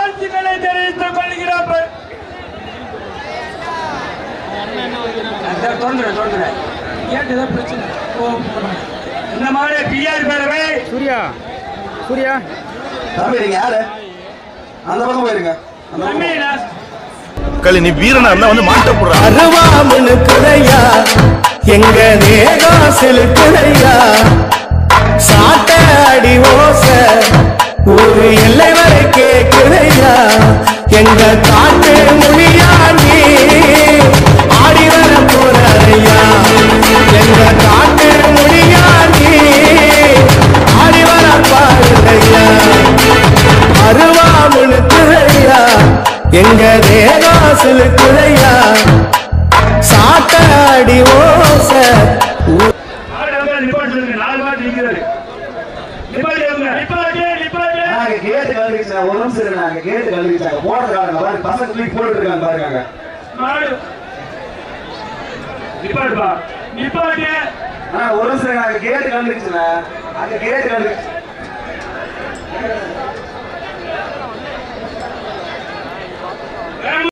வாழ்த்துக்களை தெரிவித்துக் கொள்கிறோம். கேட்டுதான் பிரச்சனை. இந்த மாதிரி பிஆர் பேரவை சூர்யா சூர்யா தம்பி நீங்க யாரு? அந்த பக்கம் போயிருங்க. களி நீ வீரனா இருந்தா வந்து மாட்ட போடுற. அருவாமனு குறையா எங்க தேகாசில் குறையா சாட்ட அடி ஓச ஒரு எல்லை வரை கேக்குறையா எங்க காட்டு மொழியா நீ ஆடி வர போறையா எங்க காட்டு மொழியா நீ ஆடி வர பாருறையா அருவாமனு குறையா எங்க தேகாசில் குறையா சாட்டாடி ஓச கேட்டு கழுவிச்சாங்க. ஒரு நிமிஷம் இருக்காங்க. கேட்டு கழுவிச்சாங்க. போடுறாங்க பாருங்க. பசங்க தூக்கி போட்டு இருக்காங்க பாருங்க. ஒரு நிமிஷம் கேட்டு கழுவிச்சுனா அங்க கேட்டு கழுவிச்சு